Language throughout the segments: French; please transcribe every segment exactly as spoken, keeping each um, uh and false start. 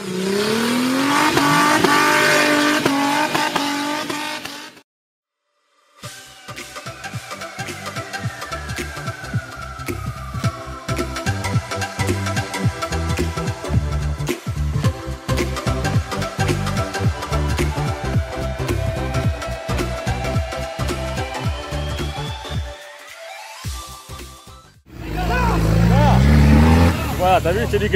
Voilà, t'as vu, je t'ai dit que...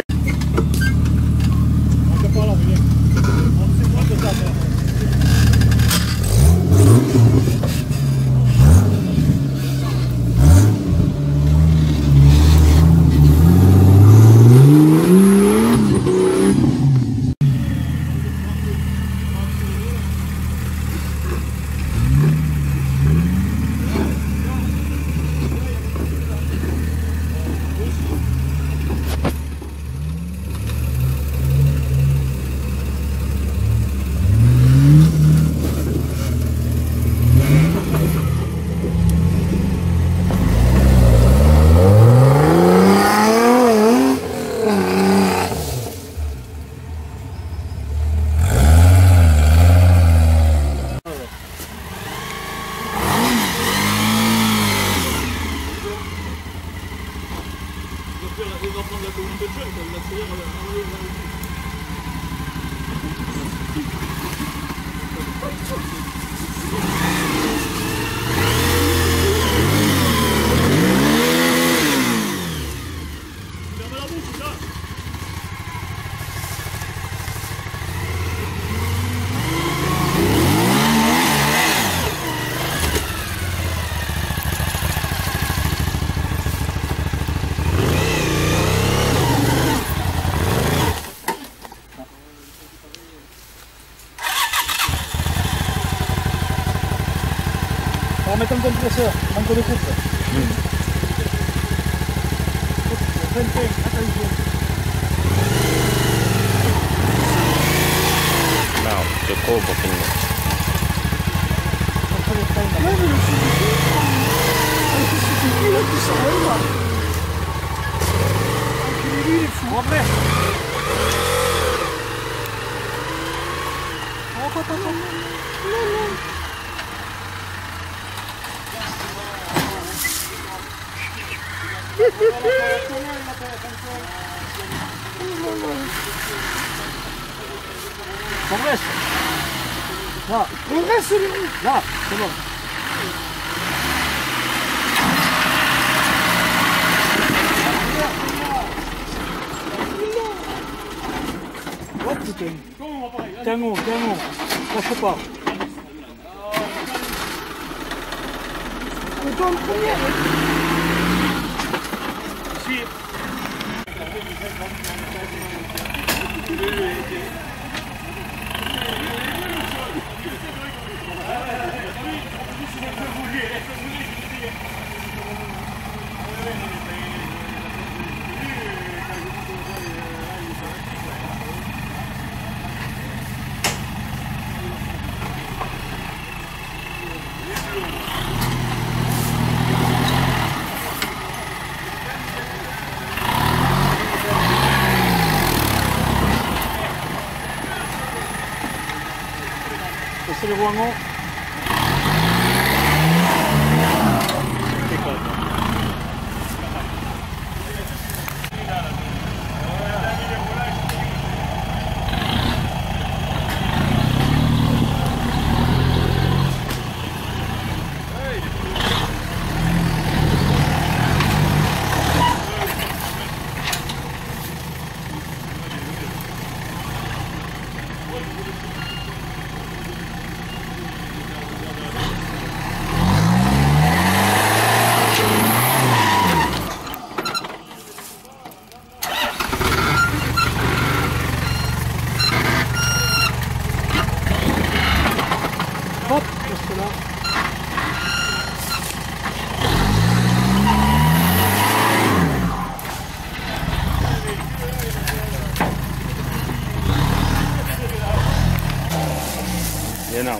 On va mettre un compresseur, un peu de coupe. Mmh. Attention. No, che colpo finito. Vabbè. Oh, oh, oh, oh. Progresse. Là. Progresse. Là, c'est bon. Oh putain. Tiens haut, tiens haut. Lâche pas. On tombe première. Si. C'est le roues en haut. C'est quoi ça? Hop, reste là. Genau.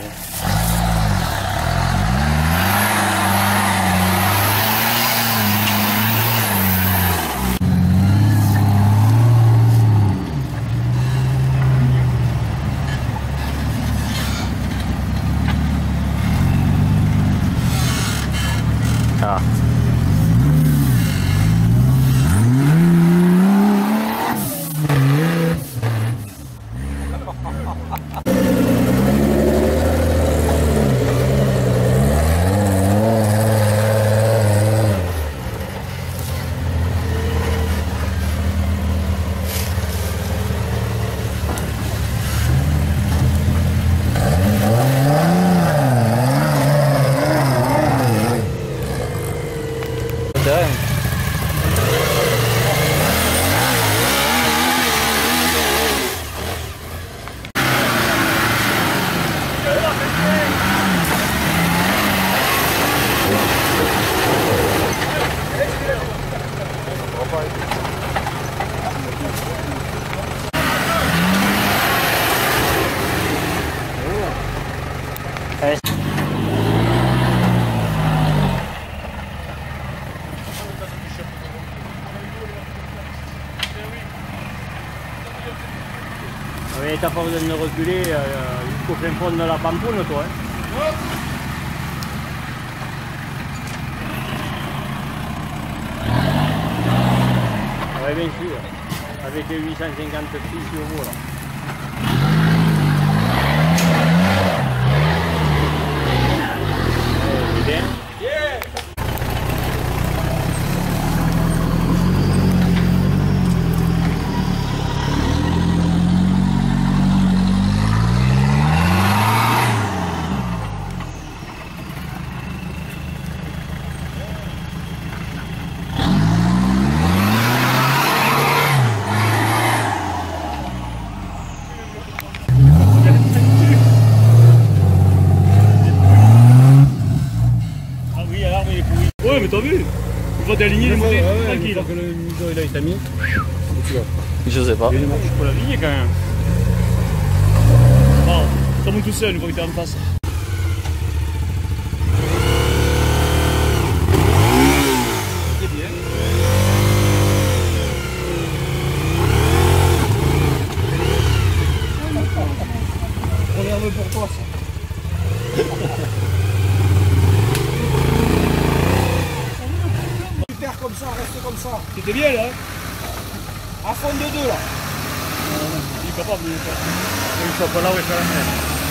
Ouais. Oui, t'as pas besoin de reculer euh, jusqu'au fin fond de la pampoune, toi. Hein. Oui, bien sûr. Avec les huit cent cinquante filles sur vous, là. C'est bien. Yeah. Ouais, mais t'as vu? Une fois t'es aligné, il est monté tranquille. Que le museau il a été mis. Je sais pas. Il faut l'aligner quand même. Bon, ça monte tout seul une fois que t'es en face. C'est bien. Regarde pour toi ça. Super comme ça, reste comme ça. C'était bien là. À fond de deux là. Il est capable de le faire. Il faut pas là où il fait la mer.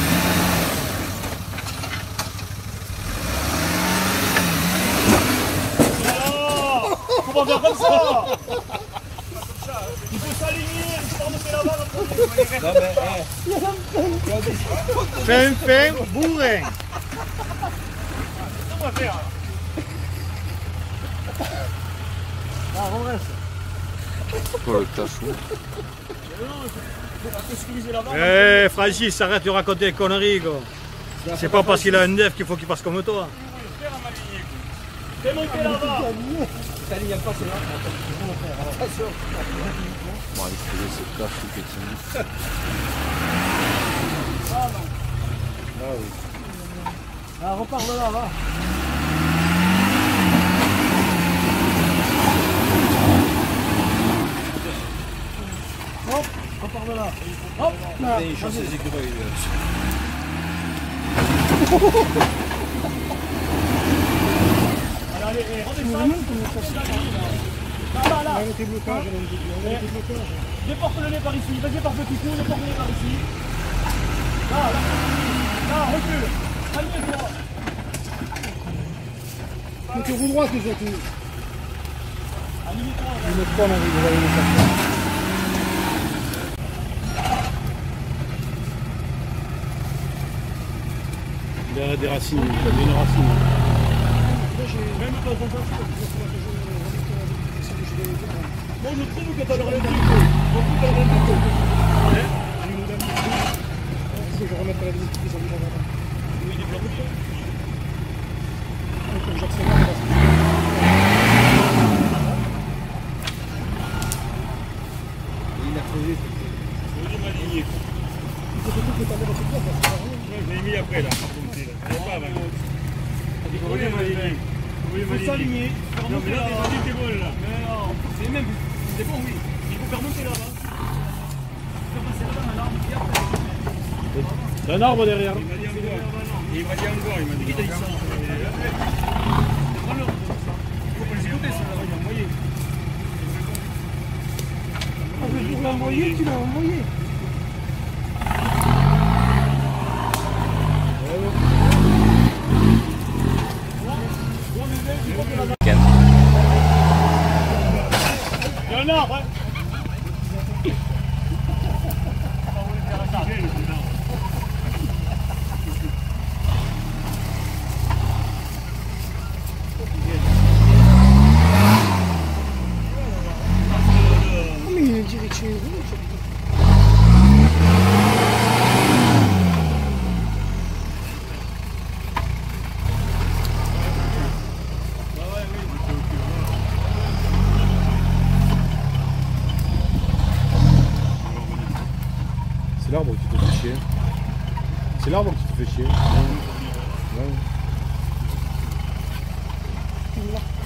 Oh, comment faire comme ça? Il faut s'aligner, il faut pas remonter la barre après. Fin, fin, bourrin. On va faire. Ah, on reste. Pour le cachou. Eh Francis, arrête de raconter des conneries quoi. C'est pas parce qu'il a un def qu'il faut qu'il passe comme toi. Fais monter là-bas. T'alignes pas, c'est là. Attention. Bon, il faisait ce cachou qui est timide. Ah oui. Ah, repars de là, va. Hop, repars de là. Hop, là. Il chasse les écureuils. Allez, allez, redescends. Là, là, là. Déporte le nez par ici. Vas-y par petit coup, déporte le nez par ici. Là, là. Là, recule. Aligne-toi. Mais tu roules droit, c'est ça. Aligne-toi. Il ne pas l'envie de aller le chercher. Il y a des racines, il y a une racine. Même pas ton temps. Moi je trouve que t'as le relais du coup. Beaucoup t'as le relais du coup. Je vais remettre la visite qui s'en va. Oui, des blocs. Comme j'accélère, il a crevé. Je vais m'aligner. Il faut que tu t'enlèves à cette place, ça sert à rien. Je l'ai mis après là, par contre. Là. Pas avant. Je vais m'aligner. Il faut s'aligner. Non mais là t'es bon là. Mais non, c'est même, c'est bon oui. Il faut faire monter là-bas. Faire passer là-bas un arbre. Il y a un arbre derrière. Il m'a dit encore. Il m'a dit encore, il m'a dit qu'il t'a dit ça. Prends-le. Il faut pas les écouter, ça va lui envoyer. Ah, mais pour l'envoyer, tu l'as envoyé. Il y a un arbre, hein. Mais il y a une direction rouge. C'est l'arbre qui te fait chier. C'est l'arbre qui te fait chier. Ouais.